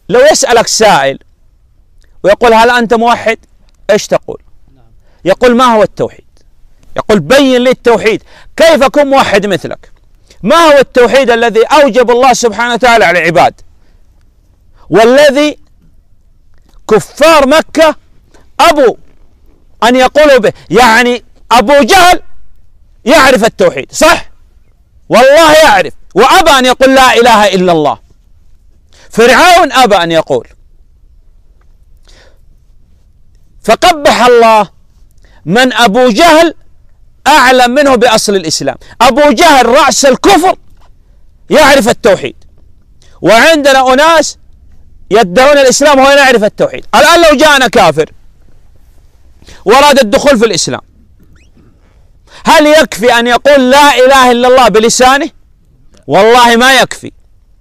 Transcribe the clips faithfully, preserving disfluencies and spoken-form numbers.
لو يسألك سائل ويقول هل أنت موحد؟ إيش تقول؟ يقول ما هو التوحيد؟ يقول بين لي التوحيد، كيف أكون موحد مثلك؟ ما هو التوحيد الذي أوجب الله سبحانه وتعالى على العباد، والذي كفار مكة أبوا أن يقولوا به؟ يعني أبو جهل يعرف التوحيد صح؟ والله يعرف، وأبى أن يقول لا إله إلا الله. فرعون أبى أن يقول، فقبح الله من أبو جهل أعلم منه بأصل الإسلام. أبو جهل رأس الكفر يعرف التوحيد، وعندنا أناس يدعون الإسلام وهو لا يعرف التوحيد. الآن لو جاءنا كافر وأراد الدخول في الإسلام، هل يكفي أن يقول لا إله إلا الله بلسانه؟ والله ما يكفي،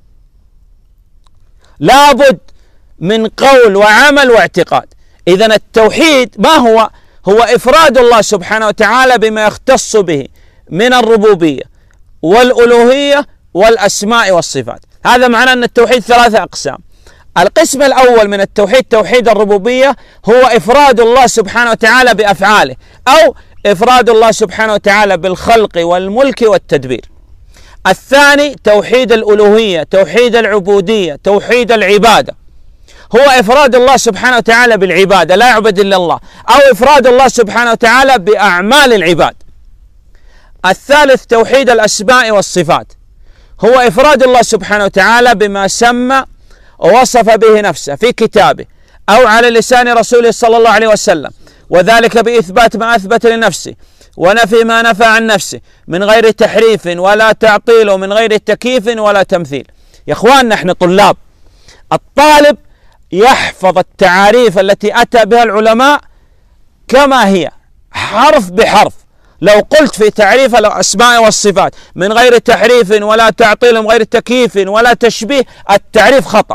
لابد من قول وعمل واعتقاد. إذن التوحيد ما هو؟ هو إفراد الله سبحانه وتعالى بما يختص به من الربوبية والألوهية والأسماء والصفات. هذا معناه أن التوحيد ثلاثة أقسام. القسم الأول من التوحيد توحيد الربوبية، هو إفراد الله سبحانه وتعالى بأفعاله، أو إفراد الله سبحانه وتعالى بالخلق والملك والتدبير. الثاني توحيد الألوهية، توحيد العبودية، توحيد العبادة، هو إفراد الله سبحانه وتعالى بالعبادة، لا يعبد إلا الله، أو إفراد الله سبحانه وتعالى بأعمال العباد. الثالث توحيد الأسماء والصفات، هو إفراد الله سبحانه وتعالى بما سمى ووصف به نفسه في كتابه أو على لسان رسوله صلى الله عليه وسلم، وذلك بإثبات ما أثبت لنفسه ونفي ما نفى عن نفسه من غير تحريف ولا تعطيل ومن غير تكييف ولا تمثيل. يا إخوان نحن طلاب، الطالب يحفظ التعاريف التي أتى بها العلماء كما هي حرف بحرف. لو قلت في تعريف الأسماء والصفات من غير تحريف ولا تعطيل ومن غير تكييف ولا تشبيه، التعريف خطأ.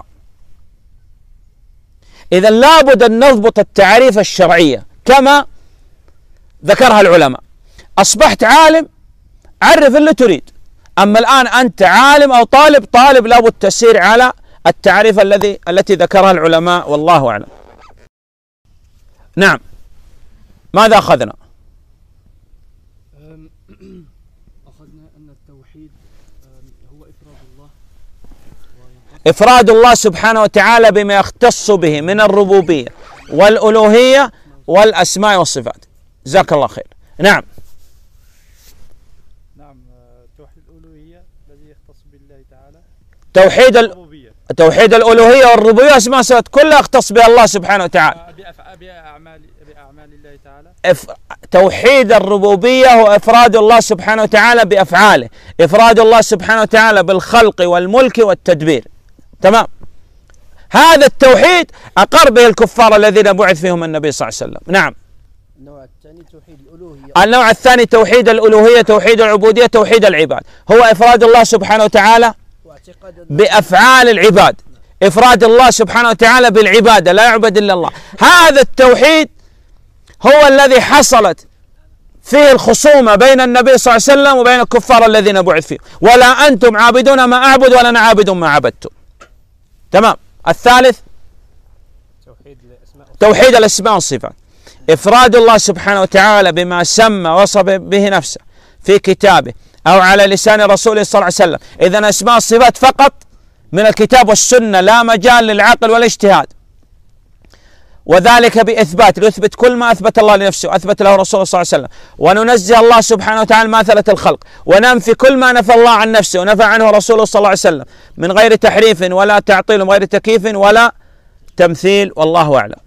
إذا لابد أن نضبط التعريف الشرعية كما ذكرها العلماء. أصبحت عالم، عرف اللي تريد. أما الآن أنت عالم أو طالب، طالب لابد تسير على التعريف الذي التي ذكرها العلماء، والله أعلم. نعم، ماذا أخذنا؟ أخذنا أن التوحيد هو إفراد الله، إفراد الله سبحانه وتعالى بما يختص به من الربوبية والألوهية والأسماء والصفات. جزاك الله خير. نعم. نعم، توحيد الألوهية الذي يختص بالله تعالى. توحيد الربوبية، توحيد الألوهية والربوبية أسماء صفات كلها يختص بها الله سبحانه وتعالى. بأعمال بأعمال الله تعالى. إف... توحيد الربوبية هو إفراد الله سبحانه وتعالى بأفعاله، إفراد الله سبحانه وتعالى بالخلق والملك والتدبير. تمام. هذا التوحيد أقر به الكفار الذين بعث فيهم النبي صلى الله عليه وسلم. نعم. النوع الثاني توحيد الألوهية. النوع الثاني توحيد الألوهية، توحيد العبودية، توحيد العباد، هو إفراد الله سبحانه وتعالى بأفعال العباد، إفراد الله سبحانه وتعالى بالعبادة، لا يعبد إلا الله. هذا التوحيد هو الذي حصلت فيه الخصومة بين النبي صلى الله عليه وسلم وبين الكفار الذين بعث فيه. ولا أنتم عابدون ما أعبد ولا أنا عابد ما عبدتم. تمام. الثالث توحيد الأسماء والصفات، إفراد الله سبحانه وتعالى بما سمى وصف به نفسه في كتابه أو على لسان رسوله صلى الله عليه وسلم. إذن أسماء الصفات فقط من الكتاب والسنة، لا مجال للعقل والاجتهاد، وذلك بإثبات، يثبت كل ما أثبت الله لنفسه وأثبت له رسوله صلى الله عليه وسلم، وننزه الله سبحانه وتعالى ماثلة الخلق، وننفي كل ما نفى الله عن نفسه ونفى عنه رسوله صلى الله عليه وسلم من غير تحريف ولا تعطيل ومن غير تكييف ولا تمثيل، والله أعلم.